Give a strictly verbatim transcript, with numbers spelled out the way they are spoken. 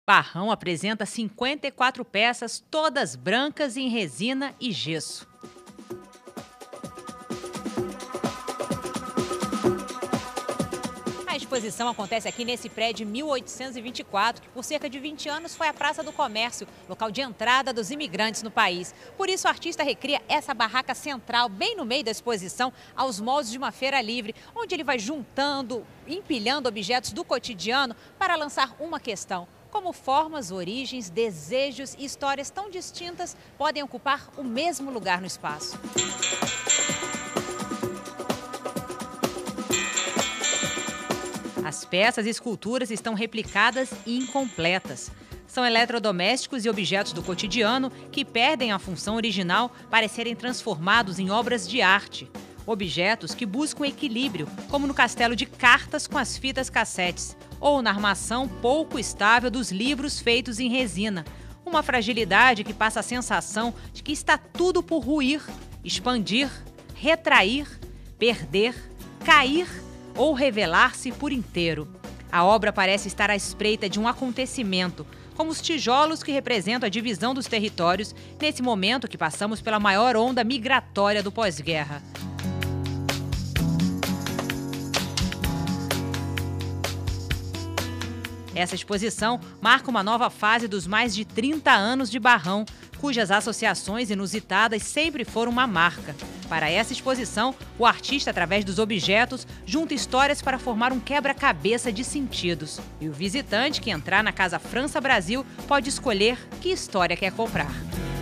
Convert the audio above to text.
Barrão apresenta cinquenta e quatro peças, todas brancas em resina e gesso. A exposição acontece aqui nesse prédio mil oitocentos e vinte e quatro, que por cerca de vinte anos foi a Praça do Comércio, local de entrada dos imigrantes no país. Por isso, o artista recria essa barraca central, bem no meio da exposição, aos moldes de uma feira livre, onde ele vai juntando, empilhando objetos do cotidiano para lançar uma questão: como formas, origens, desejos e histórias tão distintas podem ocupar o mesmo lugar no espaço. As peças e esculturas estão replicadas e incompletas. São eletrodomésticos e objetos do cotidiano que perdem a função original para serem transformados em obras de arte. Objetos que buscam equilíbrio, como no castelo de cartas com as fitas cassetes, ou na armação pouco estável dos livros feitos em resina. Uma fragilidade que passa a sensação de que está tudo por ruir, expandir, retrair, perder, cair ou revelar-se por inteiro. A obra parece estar à espreita de um acontecimento, como os tijolos que representam a divisão dos territórios nesse momento que passamos pela maior onda migratória do pós-guerra. Essa exposição marca uma nova fase dos mais de trinta anos de Barrão, cujas associações inusitadas sempre foram uma marca. Para essa exposição, o artista, através dos objetos, junta histórias para formar um quebra-cabeça de sentidos. E o visitante que entrar na Casa França Brasil pode escolher que história quer comprar.